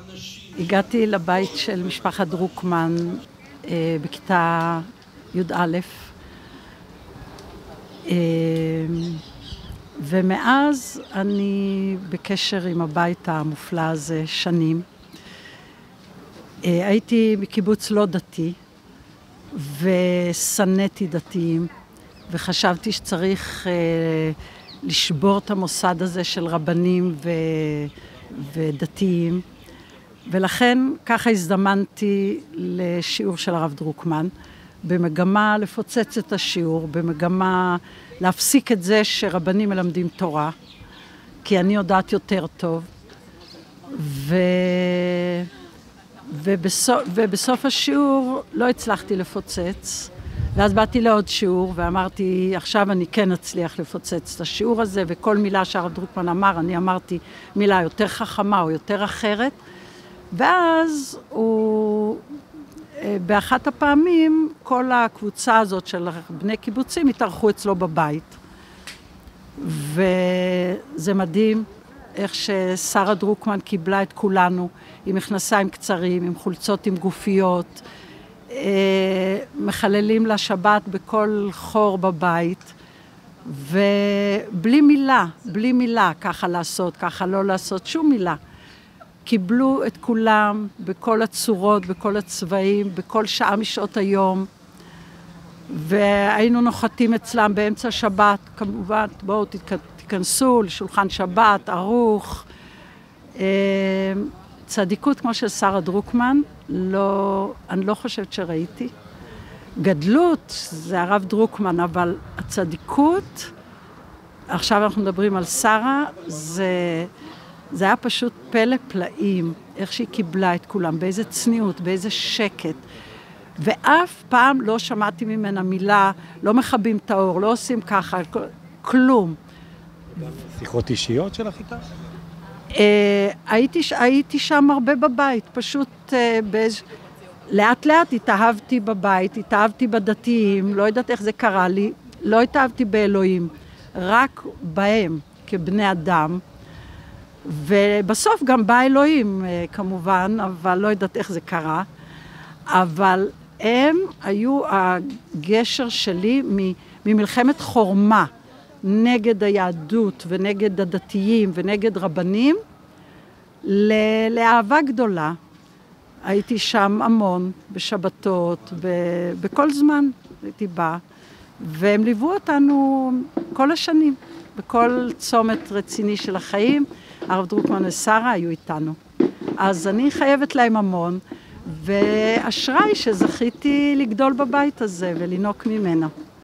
הגעתי לבית של משפחת דרוקמן בכיתה י"א, ומאז אני בקשר עם הבית המופלא הזה שנים. הייתי בקיבוץ לא דתי, וסנאתי דתיים, וחשבתי שצריך לשבור את המוסד הזה של רבנים ודתיים, ולכן ככה הזדמנתי לשיעור של הרב דרוקמן, במגמה לפוצץ את השיעור, במגמה להפסיק את זה שרבנים מלמדים תורה, כי אני יודעת יותר טוב, ובסוף השיעור לא הצלחתי לפוצץ, ואז באתי לעוד שיעור ואמרתי, עכשיו אני כן אצליח לפוצץ את השיעור הזה, וכל מילה שהרב דרוקמן אמר, אני אמרתי מילה יותר חכמה או יותר אחרת, ואז באחת הפעמים כל הקבוצה הזאת של בני קיבוצים התארחו אצלו בבית, וזה מדהים איך ששרה דרוקמן קיבלה את כולנו עם מכנסיים קצרים, עם חולצות עם גופיות, מחללים לשבת בכל חור בבית, ובלי מילה, בלי מילה, ככה לעשות, ככה לא לעשות, שום מילה. קיבלו את כולם בכל הצורות, בכל הצבעים, בכל שעה משעות היום, והיינו נוחתים אצלם באמצע שבת, כמובן, בואו תיכנסו לשולחן שבת, ערוך. צדיקות כמו של שרה דרוקמן, אני לא חושבת שראיתי. גדלות זה הרב דרוקמן, אבל הצדיקות, עכשיו אנחנו מדברים על שרה, זה היה פשוט פלא פלאים, איך שהיא קיבלה את כולם, באיזה צניעות, באיזה שקט. ואף פעם לא שמעתי ממנה מילה, לא מכבים את האור, לא עושים ככה, כלום. שיחות אישיות שלך איתה? הייתי שם הרבה בבית, פשוט לאט לאט התאהבתי בבית, התאהבתי בדתיים, לא יודעת איך זה קרה לי, לא התאהבתי באלוהים, רק בהם כבני אדם, ובסוף גם בא אלוהים כמובן, אבל לא יודעת איך זה קרה, אבל הם היו הגשר שלי ממלחמת חורמה, נגד היהדות ונגד הדתיים ונגד רבנים, לאהבה גדולה. הייתי שם המון, בשבתות, בכל זמן הייתי באה, והם ליוו אותנו כל השנים, בכל צומת רציני של החיים, הרב דרוקמן ושרה היו איתנו. אז אני חייבת להם המון, ואשריי שזכיתי לגדול בבית הזה ולנוק ממנה.